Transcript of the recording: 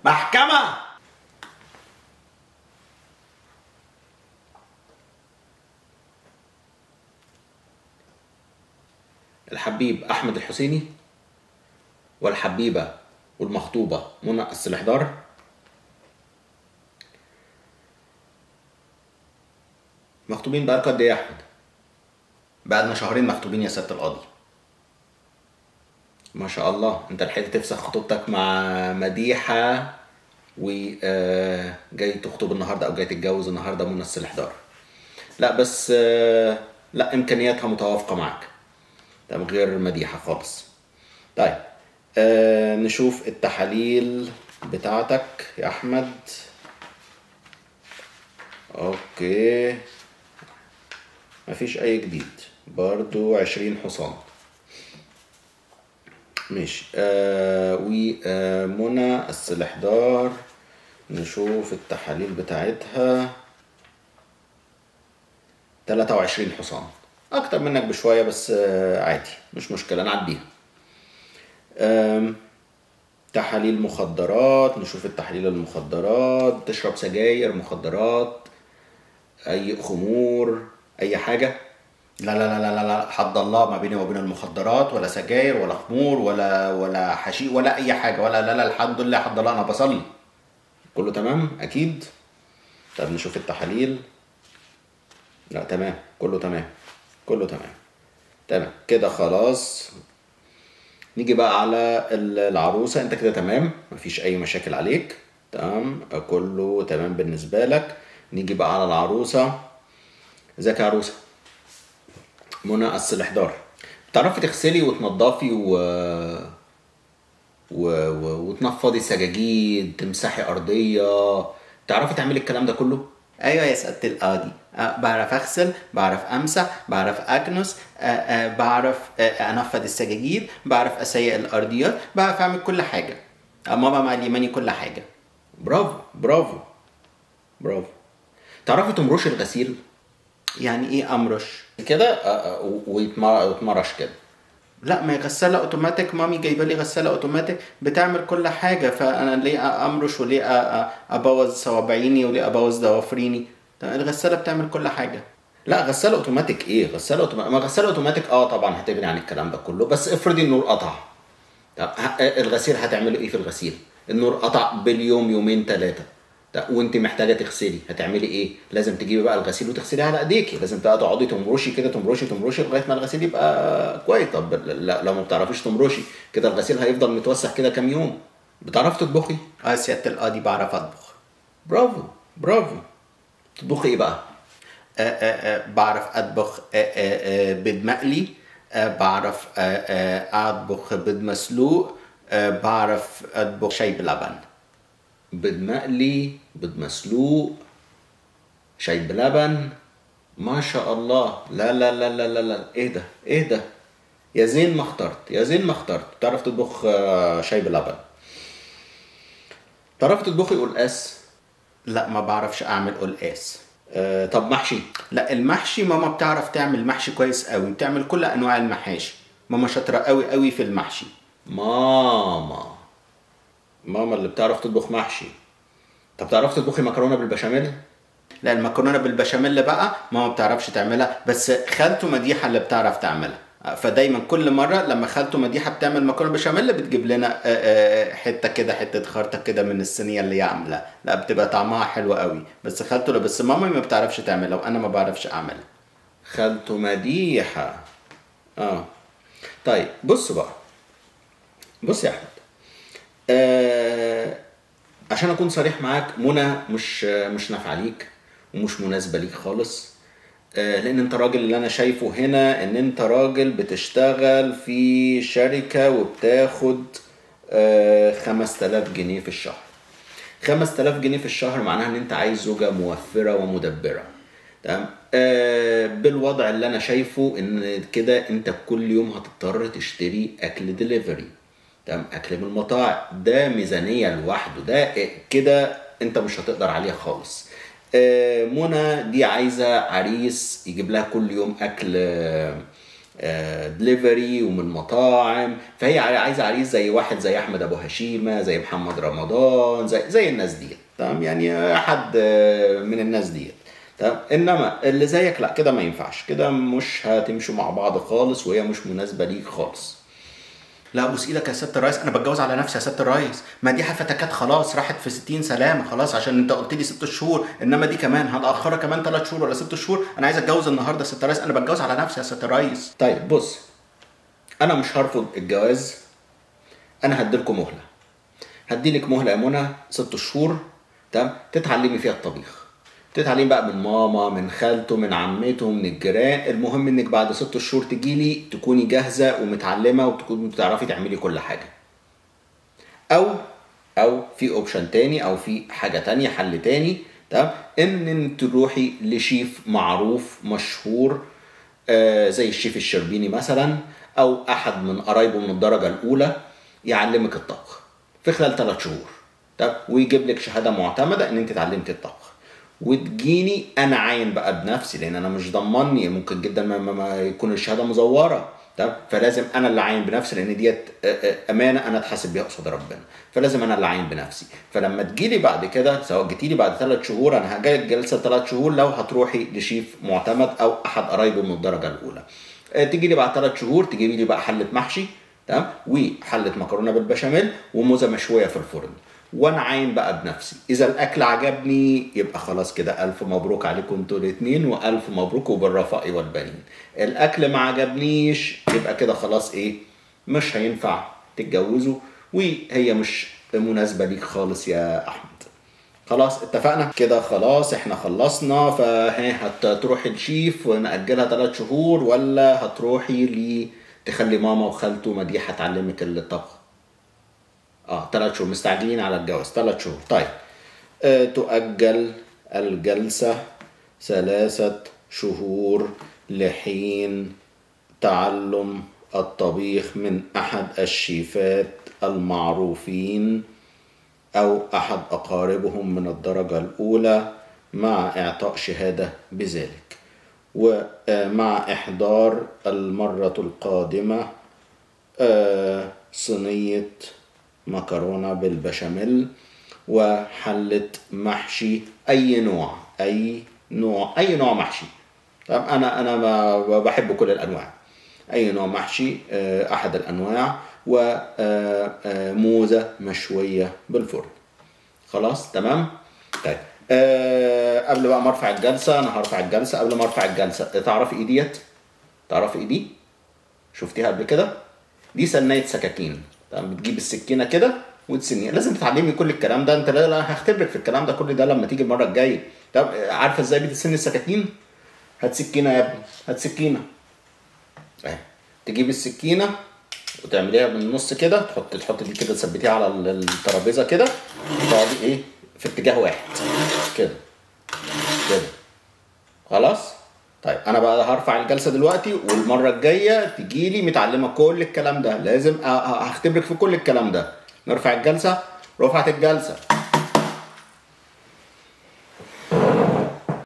محكمة. الحبيب أحمد الحسيني والحبيبة والمخطوبة منى السلحدار مخطوبين بقالكوا قد ايه يا أحمد؟ بقالنا شهرين مخطوبين يا سيادة القاضي. ما شاء الله، انت لحقت تفسخ خطوبتك مع مديحة وجاي تخطب النهارده او جاي تتجوز النهارده منى السلحدار. لا بس لا امكانياتها متوافقة معاك، ده من غير مديحة خالص. طيب نشوف التحاليل بتاعتك يا احمد. اوكي مفيش اي جديد، برضو 20 حصان. ماشي. ومنى السلحدار نشوف التحاليل بتاعتها. 23 حصان، اكتر منك بشوية بس عادي مش مشكلة نعديها. تحاليل مخدرات، نشوف التحاليل المخدرات. تشرب سجاير، مخدرات، اي خمور، اي حاجة؟ لا لا لا لا لا، حد الله ما بيني وبين المخدرات ولا سجاير ولا خمور ولا حشيش ولا اي حاجة ولا لا لا، الحمد لله حد الله، انا بصلي. كله تمام اكيد. طب نشوف التحاليل. لا تمام، كله تمام كله تمام. تمام كده خلاص. نيجي بقى على العروسة. انت كده تمام، مفيش اي مشاكل عليك، تمام كله تمام بالنسبة لك. نيجي بقى على العروسة. ازيك يا عروسة؟ منى السلحدار، بتعرفي تغسلي وتنضفي وتنفضي سجاجيد، تمسحي ارضية، تعرفي تعملي الكلام ده كله؟ ايوه يا سيادة القاضي، بعرف اغسل، بعرف امسح، بعرف اكنس، بعرف انفض السجاجيد، بعرف اسيق الارضيات، بعرف اعمل كل حاجه. ماما معلماني كل حاجه. برافو برافو برافو. تعرفي تمرشي الغسيل؟ يعني ايه امرش؟ كده ويتمرش كده. لا، ما هي غساله اوتوماتيك، مامي جايبه لي غساله اوتوماتيك بتعمل كل حاجه، فانا ليه امرش وليه ابوظ صوابعيني وليه ابوظ ضوافريني؟ الغساله بتعمل كل حاجه. لا غسالة اوتوماتيك ايه؟ غسالة اوتوماتيك، ما غسالة اوتوماتيك طبعا هتغني عن الكلام ده كله، بس افرضي النور قطع. طب الغسيل هتعملي ايه في الغسيل؟ النور قطع باليوم يومين ثلاثة، وانت محتاجة تغسلي، هتعملي ايه؟ لازم تجيبي بقى الغسيل وتغسلي على ايديكي، لازم بقى تقعدي تمرشي كده، تمرشي تمرشي لغاية ما الغسيل يبقى كويس. طب لا لو ما بتعرفيش تمرشي كده الغسيل هيفضل متوسخ كده كام يوم. بتعرفي تطبخي؟ سيادة القاضي بعرف اطبخ. برافو برافو. تطبخي ايه بقى؟ بعرف اطبخ بيض مقلي، بعرف اطبخ بيض مسلوق، بعرف اطبخ شاي بلبن. بيض مقلي، بيض مسلوق، شاي بلبن، ما شاء الله. لا لا لا لا لا لا، ايه ده ايه ده؟ يا زين ما اخترت، يا زين ما اخترت. تعرف تطبخ شاي بلبن. تعرف تطبخي قلقاس؟ لا ما بعرفش اعمل قلقاس. طب محشي؟ لا المحشي ماما بتعرف تعمل محشي كويس قوي، بتعمل كل انواع المحاشي، ماما شاطره قوي قوي في المحشي. ماما اللي بتعرف تطبخ محشي. طب تعرف تطبخي مكرونه بالبشاميل؟ لا المكرونه بالبشاميل بقى ماما بتعرفش تعملها، بس خالته مديحه اللي بتعرف تعملها، فدايما كل مره لما خالته مديحه بتعمل مكرونه بشاميل بتجيب لنا حته كده، حته خرطه كده من الصينيه اللي هي عاملاها، لا بتبقى طعمها حلو قوي. بس خالته بس ماما ما بتعرفش تعملها وانا ما بعرفش اعملها. خالته مديحه. طيب بص بقى، بص يا احمد، عشان اكون صريح معاك، منى مش نافعه ليك ومش مناسبه ليك خالص. لان انت راجل، اللي انا شايفه هنا ان انت راجل بتشتغل في شركة وبتاخد 5000 جنيه في الشهر. 5000 جنيه في الشهر معناها ان انت عايز زوجة موفرة ومدبرة، تمام. بالوضع اللي انا شايفه ان كده انت كل يوم هتضطر تشتري اكل ديليفري، تمام، اكل من المطاعم، ده ميزانية لوحده، ده كده انت مش هتقدر عليها خالص. منى دي عايزة عريس يجيب لها كل يوم أكل دليفري ومن مطاعم، فهي عايزه عريس زي واحد زي احمد ابو هشيمه، زي محمد رمضان، زي الناس دي، تمام؟ يعني حد من الناس دي، تمام. انما اللي زيك لا، كده ما ينفعش، كده مش هتمشوا مع بعض خالص، وهي مش مناسبه ليك خالص. لا بوس ايدك يا سياده الرئيس، انا بتجوز على نفسي يا سياده الرئيس. ما دي فتكات خلاص راحت في 60 سلامه خلاص، عشان انت قلت لي 6 شهور، انما دي كمان هتاخرها كمان 3 شهور ولا 6 شهور. انا عايز اتجوز النهارده يا سياده الرئيس، انا بتجوز على نفسي يا سياده الرئيس. طيب بص، انا مش هرفض الجواز، انا هديلكم مهله، هديلك مهله يا منى 6 شهور، تمام؟ تتعلمي فيها الطبيخ، تتعلمي بقى من ماما، من خالته، من عمته، من الجيران. المهم انك بعد 6 شهور تجيلي تكوني جاهزه ومتعلمه وتكوني بتعرفي تعملي كل حاجه. او في اوبشن تاني، او في حاجه تانية، حل تاني، تمام؟ ان تروحي لشيف معروف مشهور زي الشيف الشربيني مثلا، او احد من قرايبه من الدرجه الاولى يعلمك الطبخ في خلال 3 شهور، تمام؟ ويجيب لك شهاده معتمده ان انت اتعلمتي الطبخ، وتجيني انا عاين بقى بنفسي، لان انا مش ضمني، ممكن جدا ما يكون الشهاده مزوره، تمام؟ فلازم انا اللي عاين بنفسي، لان ديت امانه انا اتحاسب بيها قصاد ربنا، فلازم انا اللي عاين بنفسي. فلما تجيلي بعد كده، سواء جيتيلي بعد 3 شهور، انا هجي جلسه 3 شهور لو هتروحي لشيف معتمد او احد قرايبه من الدرجه الاولى. تيجي لي بعد 3 شهور تجيبي لي بقى حله محشي، تمام؟ وحله مكرونه بالبشاميل وموزه مشويه في الفرن، وانا عاين بقى بنفسي. اذا الاكل عجبني يبقى خلاص كده الف مبروك عليكم انتوا الاثنين، والف مبروك وبالرفاء والبنين. الاكل ما عجبنيش يبقى كده خلاص ايه، مش هينفع تتجوزوا، وهي مش مناسبه ليك خالص يا احمد. خلاص اتفقنا كده، خلاص احنا خلصنا. هتروحي الشيف ونأجلها 3 شهور، ولا هتروحي تخلي ماما وخالته مديحه تعلمك الطبخ؟ 3 شهور، مستعجلين على الجواز 3 شهور. طيب تؤجل الجلسة 3 شهور لحين تعلم الطبيخ من أحد الشيفات المعروفين أو أحد أقاربهم من الدرجة الأولى، مع إعطاء شهادة بذلك، ومع إحضار المرة القادمة صينية مكرونة بالبشاميل وحلة محشي، أي نوع محشي. طب أنا بحب كل الأنواع، أي نوع محشي أحد الأنواع، وموزة مشوية بالفرن. خلاص تمام. طيب قبل بقى ما ارفع الجلسة، أنا هرفع الجلسة. قبل ما ارفع الجلسة، تعرفي إيه ديت؟ تعرفي إيه دي؟ شفتيها قبل كده؟ دي سناية سكاكين، بتجيب السكينه كده وتسنيها. لازم تتعلمي كل الكلام ده، انت لا هختبرك في الكلام ده كل ده لما تيجي المره الجايه. طب عارفه ازاي بتسني السكاكين؟ هات سكينه يا ابني، هات سكينه اهي. تجيب السكينه وتعمليها من النص كده، تحط دي كده، تثبتيها على الترابيزه كده، تقعدي ايه في اتجاه واحد كده خلاص. طيب انا بقى هرفع الجلسه دلوقتي، والمره الجايه تجيلي متعلمه كل الكلام ده، لازم هختبرك في كل الكلام ده. نرفع الجلسه. رفعت الجلسه.